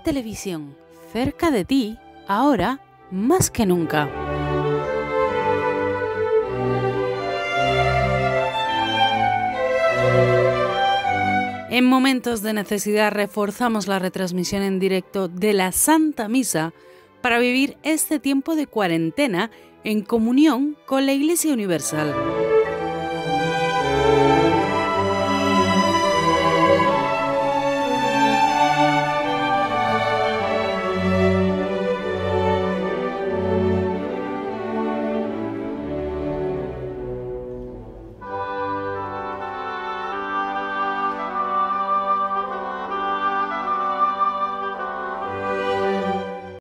Televisión, cerca de ti, ahora más que nunca. En momentos de necesidad reforzamos la retransmisión en directo de la Santa Misa para vivir este tiempo de cuarentena en comunión con la Iglesia Universal.